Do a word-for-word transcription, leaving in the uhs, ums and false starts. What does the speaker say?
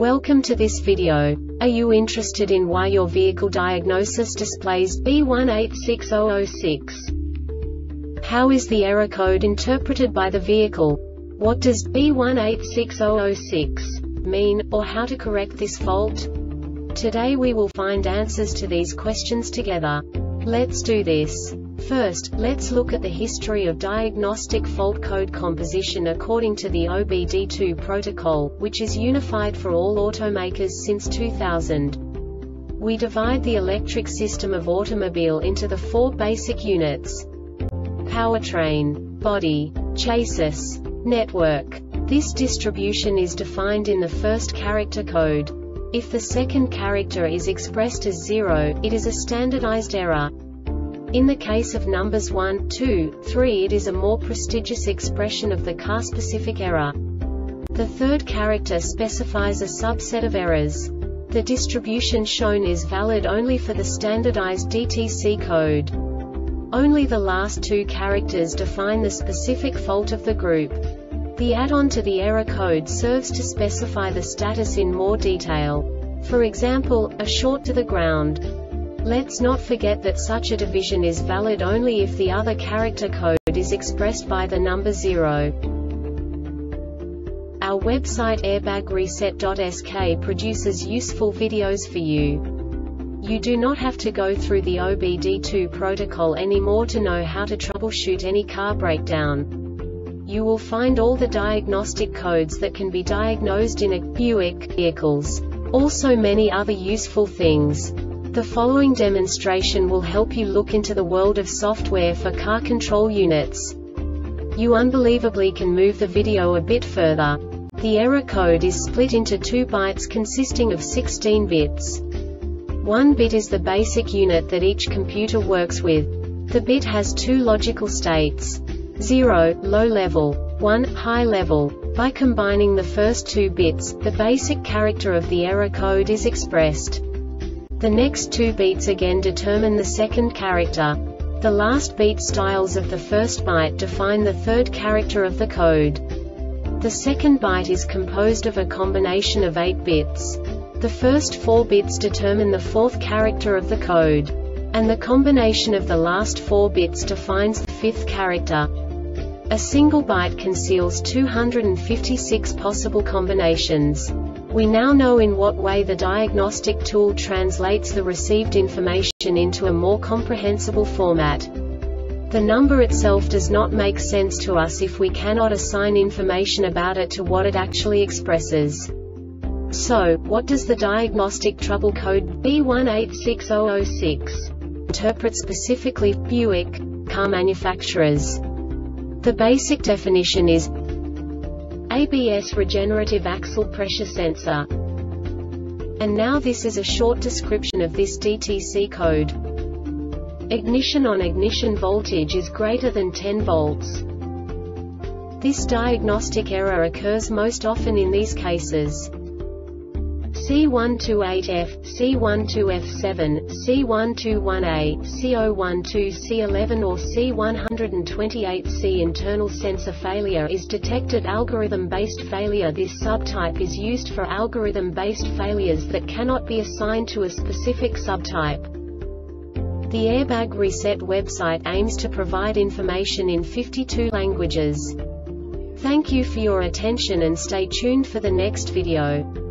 Welcome to this video. Are you interested in why your vehicle diagnosis displays B one eight six zero zero six? How is the error code interpreted by the vehicle? What does B one eight six zero zero six mean, or how to correct this fault? Today we will find answers to these questions together. Let's do this. First, let's look at the history of diagnostic fault code composition according to the O B D two protocol, which is unified for all automakers since two thousand. We divide the electric system of automobile into the four basic units: powertrain, body, chassis, network. This distribution is defined in the first character code. If the second character is expressed as zero, it is a standardized error. In the case of numbers one, two, three, it is a more prestigious expression of the car-specific error. The third character specifies a subset of errors. The distribution shown is valid only for the standardized D T C code. Only the last two characters define the specific fault of the group. The add-on to the error code serves to specify the status in more detail. For example, a short to the ground. Let's not forget that such a division is valid only if the other character code is expressed by the number zero. Our website airbag reset dot S K produces useful videos for you. You do not have to go through the O B D two protocol anymore to know how to troubleshoot any car breakdown. You will find all the diagnostic codes that can be diagnosed in a Buick vehicles. Also many other useful things. The following demonstration will help you look into the world of software for car control units. You unbelievably can move the video a bit further. The error code is split into two bytes consisting of sixteen bits. One bit is the basic unit that each computer works with. The bit has two logical states: zero, low level, one, high level. By combining the first two bits, the basic character of the error code is expressed. The next two beats again determine the second character. The last beat styles of the first byte define the third character of the code. The second byte is composed of a combination of eight bits. The first four bits determine the fourth character of the code. And the combination of the last four bits defines the fifth character. A single byte conceals two hundred fifty-six possible combinations. We now know in what way the diagnostic tool translates the received information into a more comprehensible format. The number itself does not make sense to us if we cannot assign information about it to what it actually expresses. So, what does the diagnostic trouble code B one eight six zero zero six interpret specifically for Buick car manufacturers? The basic definition is A B S regenerative axle pressure sensor. And now this is a short description of this D T C code. Ignition on ignition voltage is greater than ten volts. This diagnostic error occurs most often in these cases: C one twenty-eight F, C twelve F seven, C one twenty-one A, C zero one two C eleven or C one twenty-eight C. Internal sensor failure is detected. Algorithm-based failure. This subtype is used for algorithm-based failures that cannot be assigned to a specific subtype. The Airbag Reset website aims to provide information in fifty-two languages. Thank you for your attention and stay tuned for the next video.